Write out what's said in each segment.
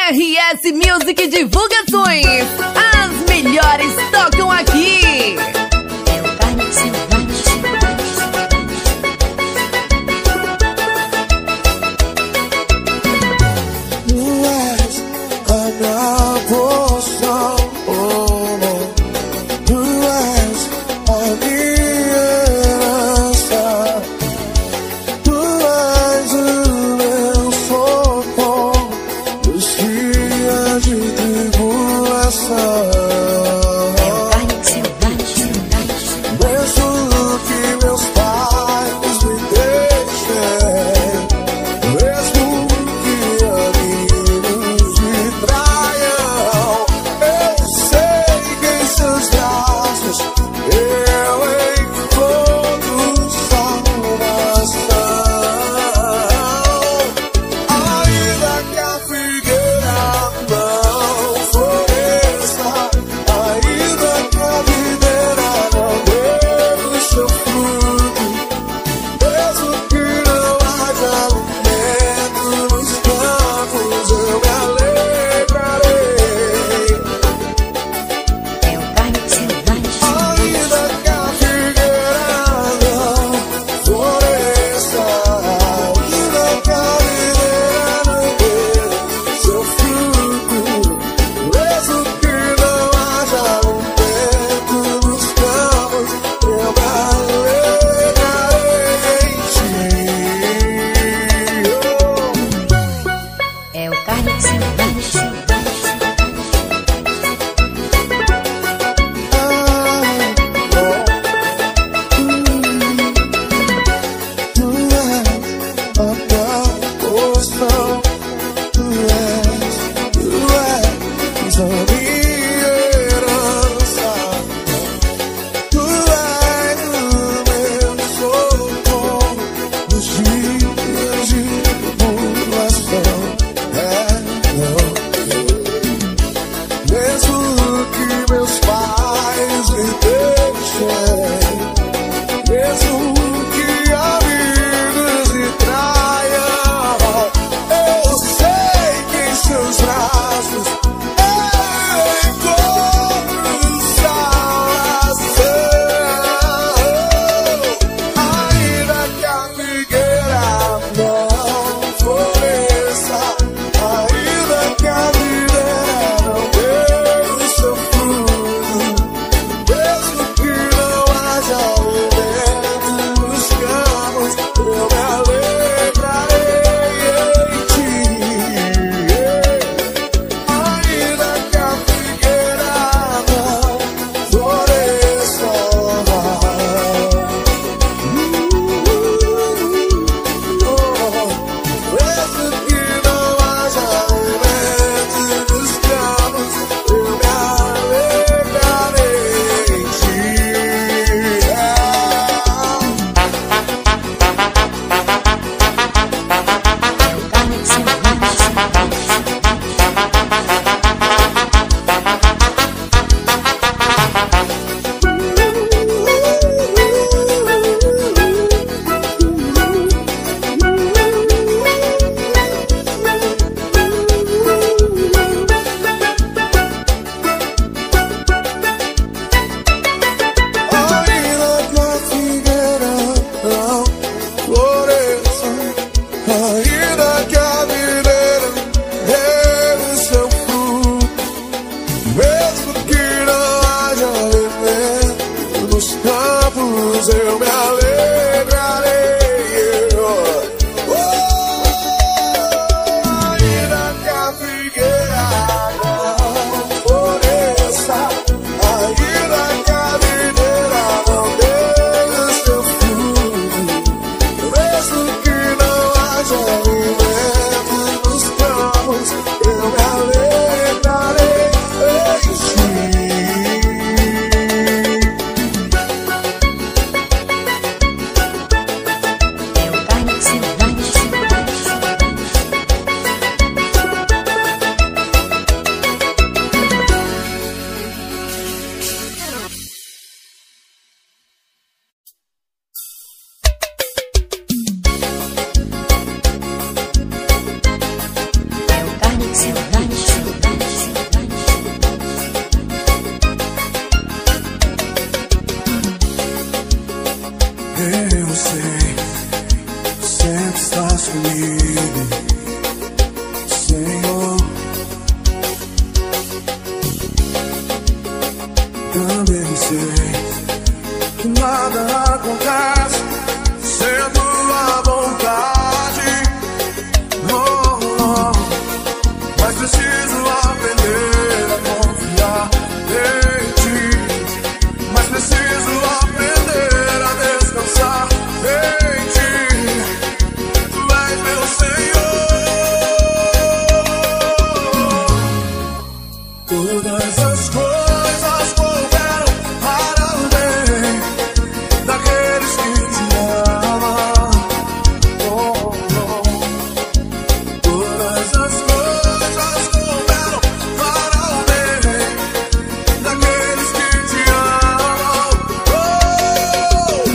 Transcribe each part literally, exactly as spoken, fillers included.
R S Music Divulgações. As melhores tocam aqui. É o Carne Selvagem. Tu és a minha porção, oh, tu és a minha herança, tu és o meu socorro nos dias de tribulação. É o Carne Selvagem. Mesmo que meus pais me deixem, mesmo que amigos me traiam, eu sei que em seus braços eu encontro salvação. Ainda que a figueira não floresça, ainda que a videira não dê o seu fruto, mesmo que não haja alimento nos campos, eu me alegrarei. É o Carne Selvagem. Ainda que a figueira não floresça, ainda que a videira não dê seu fruto, mesmo que não haja alimento nos campos, eu me alegrarei em ti. É o Carne Selvagem. Mesmo que meus pais me deixem, mesmo que amigos me traiam, eu sei que em seus braços eu encontro salvação. Ainda que a figueira não floresça, ainda que a videira não dê o seu fruto, mesmo que não haja alimento nos campos, eu me alegrarei em ti. Ainda que a figueira não floresça, mesmo que não haja alimento nos campos, eu me alegrarei em ti. É o Carne Selvagem. Ainda que a figueira não floresça, ainda que a videira dê o seu fruto, mesmo que não haja alimento nos campos, eu me alegrarei. Oh, ainda que a figueira não floresça, ainda que a videira não dê o seu fruto, mesmo que não haja alimento nos campos, eu me alegrarei em ti. É o Carne Selvagem. É o Carne Selvagem. sei que nada acontece sem a tua vontade. Oh, oh. Mas preciso aprender a confiar em ti. Mas preciso aprender a descansar em ti. Tu és meu Senhor. Todas as coisas cooperam para o bem daqueles que te amam. Oh, oh. Todas as coisas cooperam para o bem daqueles que te amam. Oh,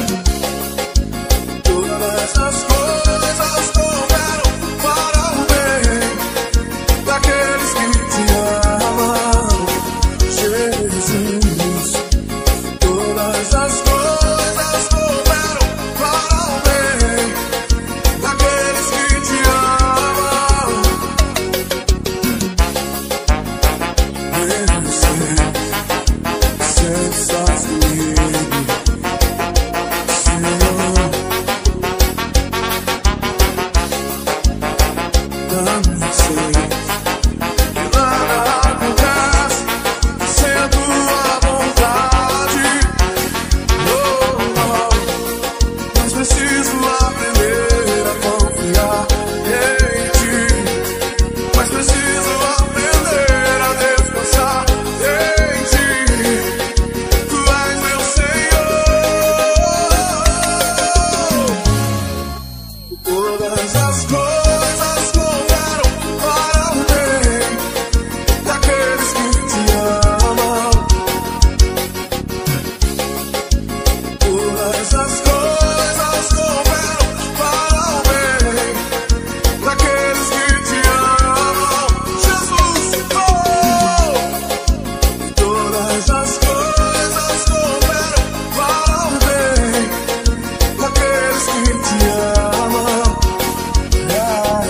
todas as coisas cooperam para o bem daqueles que te amam. Jesus, todas as coisas cooperam para o bem daqueles que te amam. Eu sei, sei que estás comigo, Senhor. Também sei que nada acontece sem a tua vontade. Oh, oh. Mas preciso aprender a confiar em ti. Mas preciso aprender a descansar em ti. Tu és meu Senhor. Todas as coisas cooperam para o bem daqueles que te amam. Todas as coisas cooperam para o bem daqueles que te amam. Jesus, oh! Todas as coisas cooperam para o bem daqueles que te amam. Yeah.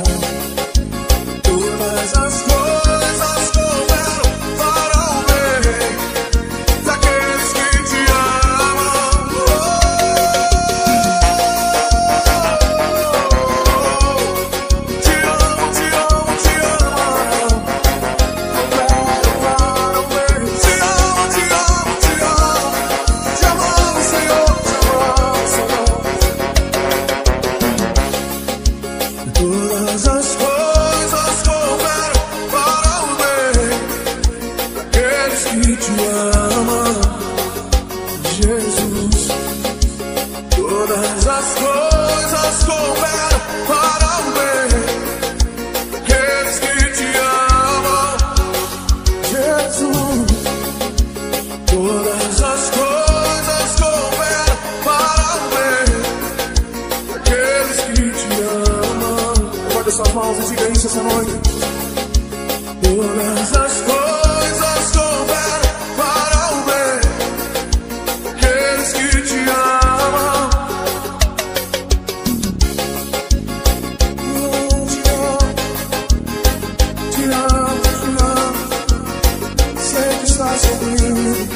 Todas as coisas cooperam para o bem daqueles que te amam. Oh, te amo, te amo, te amo. Coopera para o bem. Te amo, te amo, te amo. Te amamos, Senhor, te amamos, Senhor. Todas as coisas cooperam para o bem daqueles que te amam, Jesus. Todas as coisas cooperam para o bem daqueles que te amam, Jesus. Todas as coisas cooperam para o bem daqueles que te amam. Levante suas mãos e diga isso essa noite. Todas as coisas cooperam para o bem daqueles que te amam. Oh, te amo, te amo, te amo. Sei que estás comigo.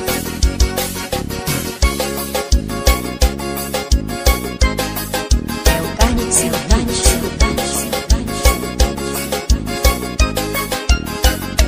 É o carne selvagem, selvagem, selvagem.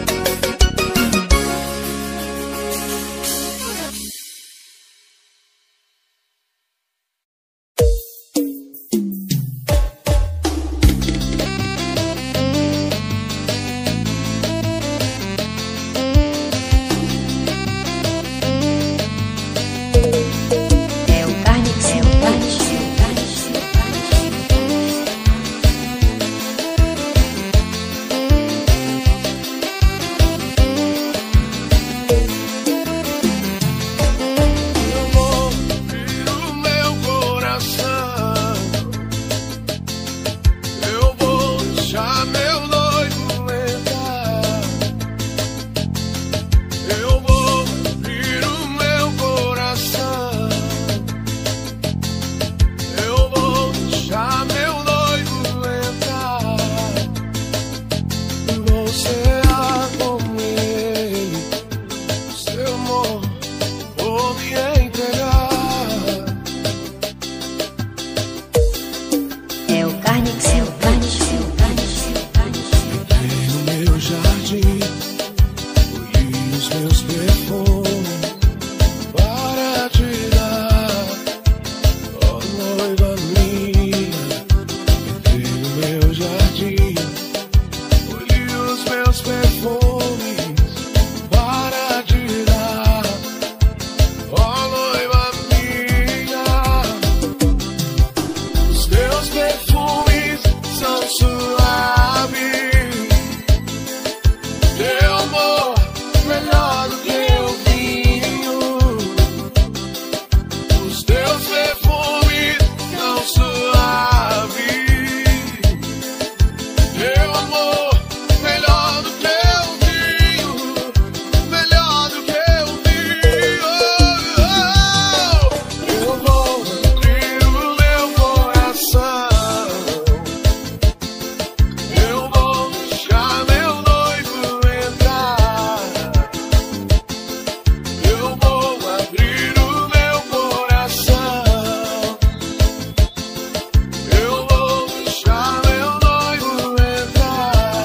amor, melhor do que o vinho, melhor do que o vinho. Eu vou abrir o meu coração, eu vou deixar meu noivo entrar. Eu vou abrir o meu coração, eu vou deixar meu noivo entrar.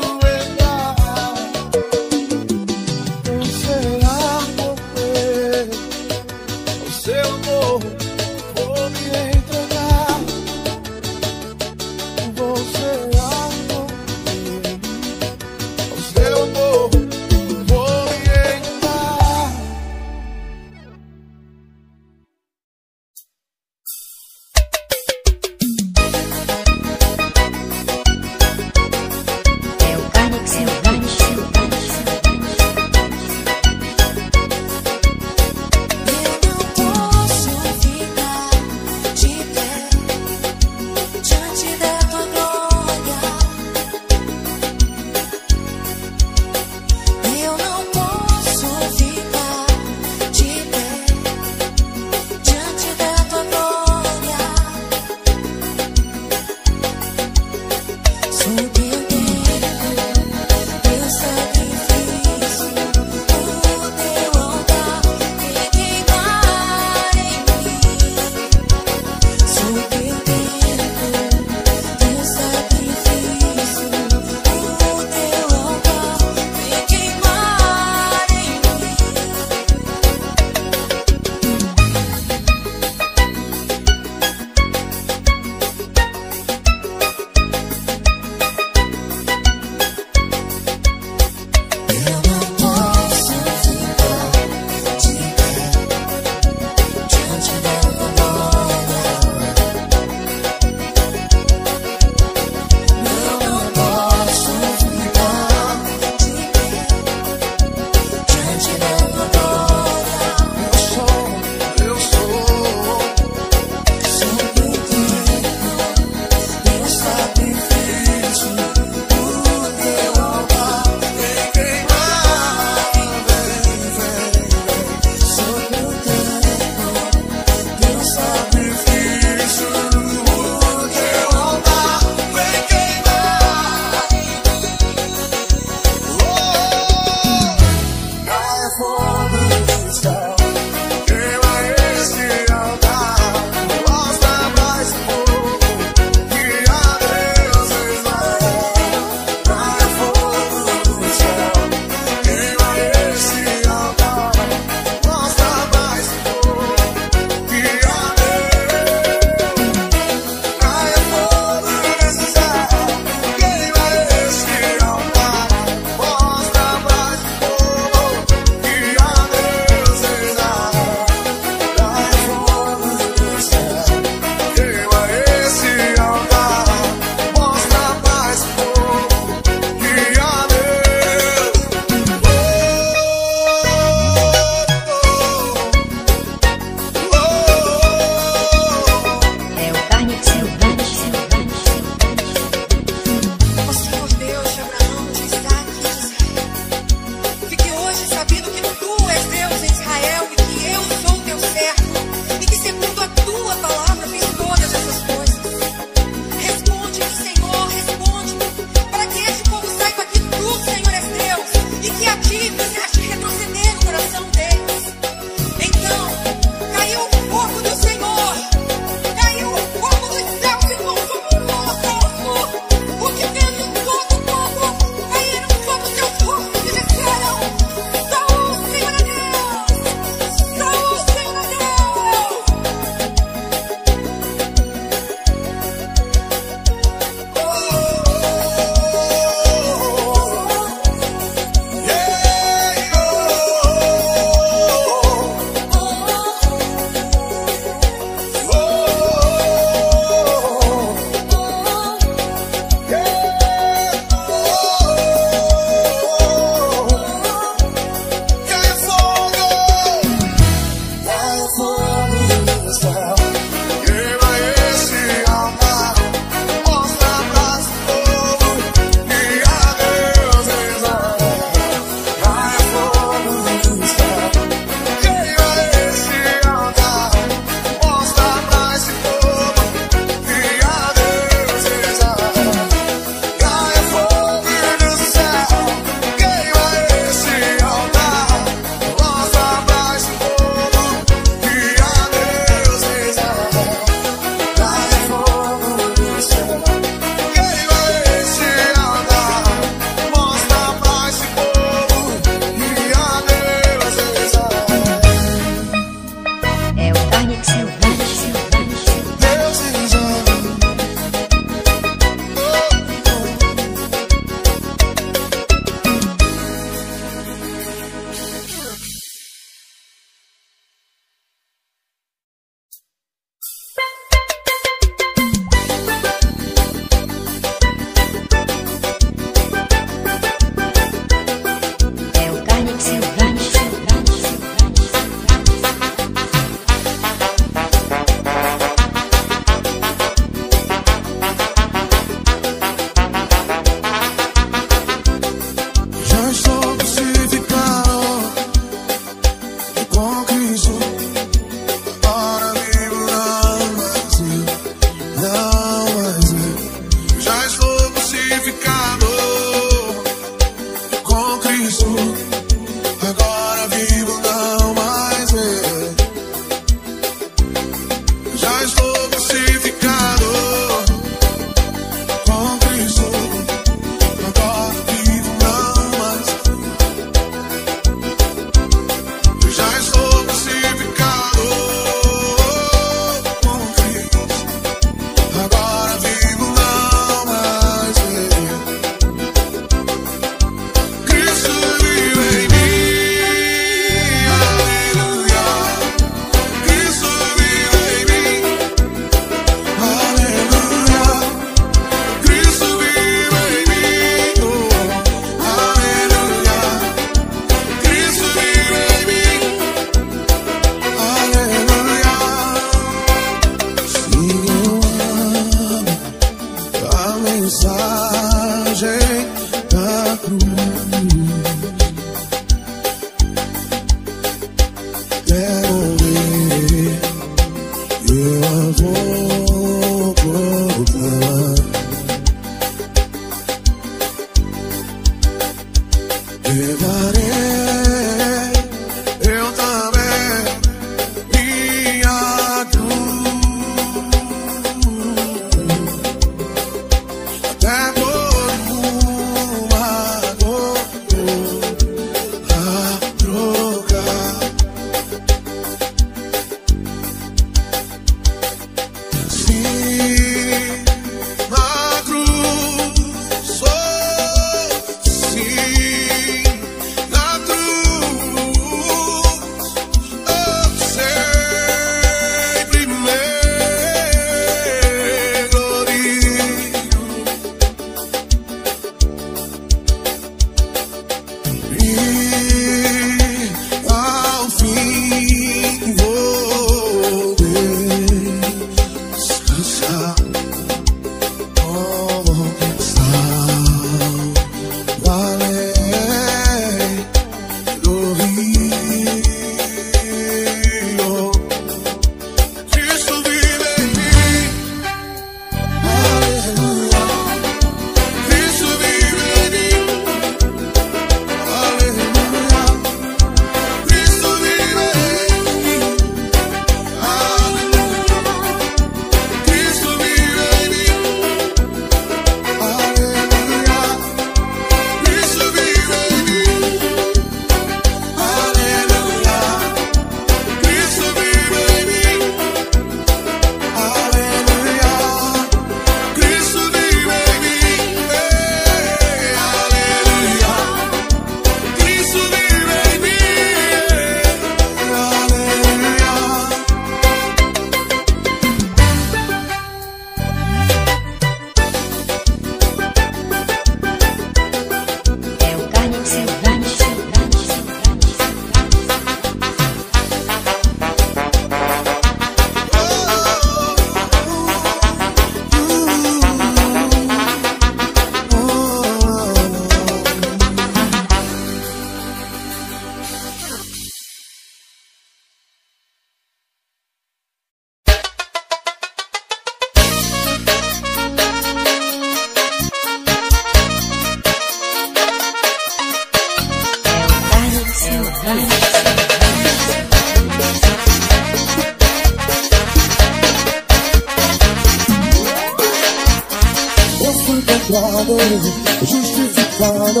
Justificado,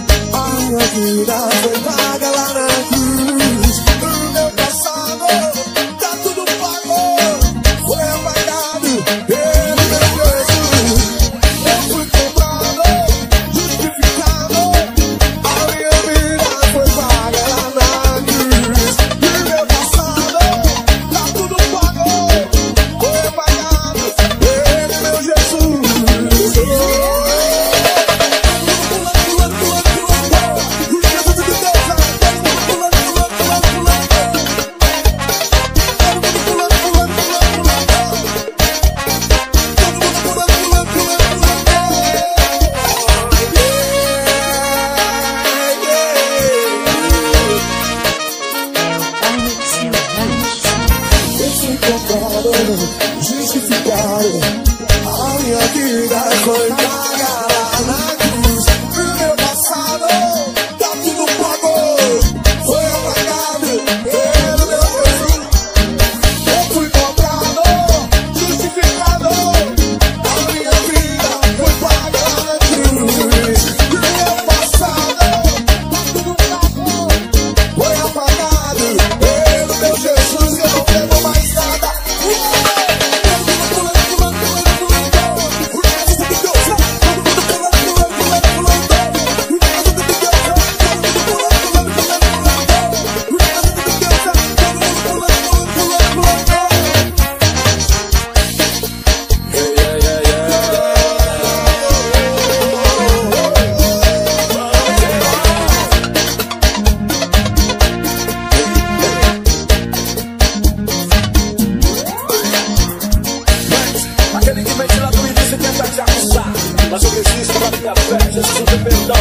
a minha vida foi paga lá na cruz. O meu passado tá tudo pago, foi apagado pelo meu Jesus. Eu fui comprado, justificado, a minha vida foi paga lá na cruz. O meu passado tá tudo pago, foi apagado pelo meu Jesus. Pulando, pulando, pulando, pulando, pulando, pulando, pulando, pulando, pulando, pulando, pulando, pulando, pulando,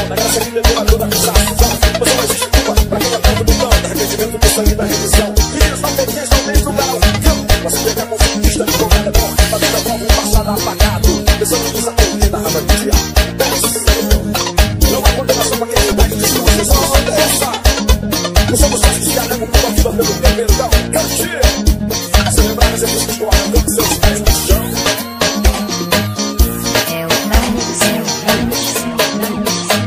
mão, na graça que deveu a toda a acusação. Você não existe culpa pra quem aperta o botão, de arrependimento do sangue da remissão. Filhos não tem não tem lugar. Pra se pegar com conquista de qualquer redor, a vida como um passado apagado, pensando nos atender da raiva do dia. Não há condenação pra quem está em discurso, só não dessa. Não somos fáceis de caramba por uma vida pelo bem, perdão. Cante! Celebrar as emoções com a arrancando seus pés no chão. É o carne do céu, carne do céu, carne do céu.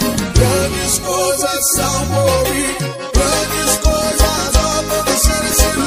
Grandes coisas ao morrer, grandes coisas ao acontecer nesse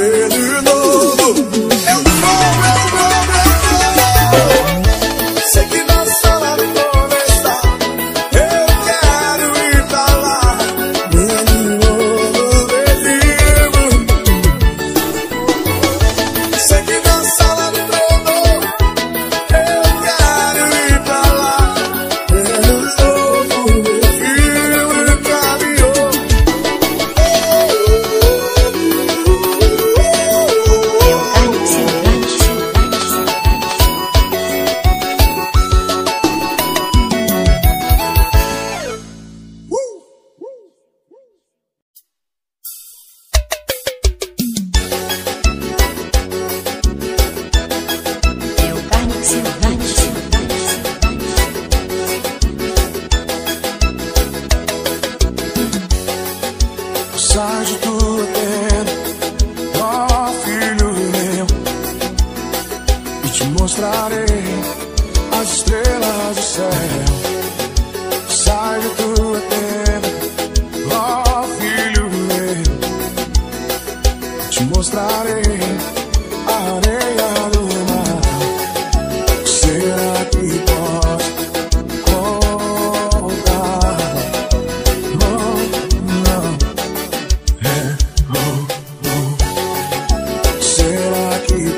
ver de novo. Eu vou, eu vou, eu vou. Sei que na sala do trono está. Eu quero ir pra lá. Ver de novo, ver vivo. Sei que na sala do trono eu quero ir pra lá. Ver de novo, ver vivo e caminhou. Sai de tua tenda, ó filho meu, e te mostrarei as estrelas do céu. Sai de tua tenda, ó filho meu, e te mostrarei a areia do mar. Será que pode contar? Não, não. Será que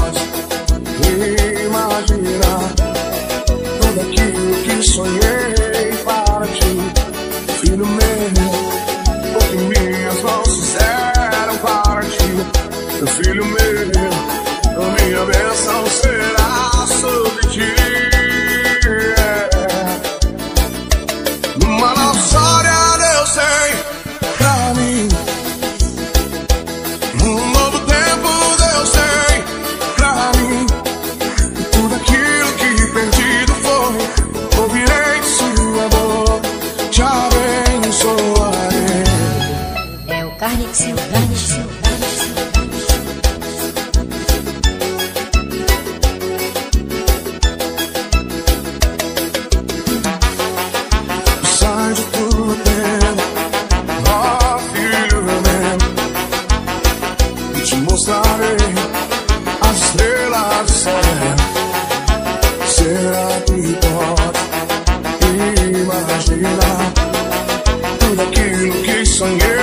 pode imaginar tudo aquilo que sonhei para ti, filho meu? O que minhas mãos fizeram para ti, meu filho meu. A minha bênção será sobre ti. Uma nova história Deus tem pra mim. Um novo tempo Deus tem pra mim. Tudo aquilo que perdido foi, ouvirei de sua boca, te abençoarei. É o Carnix, é o Carnix, é o Carnix. Sai de tua tenda, ó filho meu, e te mostrarei as estrelas do céu. Será que pode imaginar tudo aquilo que sonhei